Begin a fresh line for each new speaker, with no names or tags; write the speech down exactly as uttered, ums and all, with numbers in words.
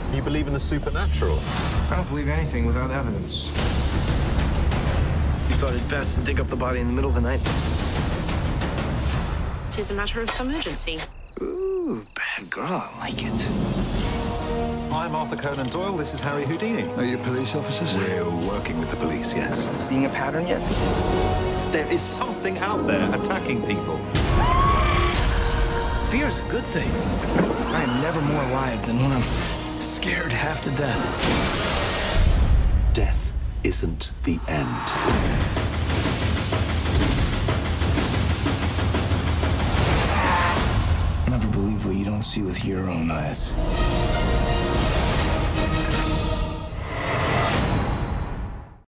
You believe in the supernatural?
I don't believe anything without evidence.
You thought it best to dig up the body in the middle of the night?
Tis a matter of some urgency.
Ooh, bad girl, I like it.
I'm Arthur Conan Doyle. This is Harry Houdini.
Are you police officers?
We're working with the police, yes.
Seeing a pattern yet?
There is something out there attacking people.
Fear's a good thing. I am never more alive than when I'm scared half to death.
Death isn't the end.
Never believe what you don't see with your own eyes.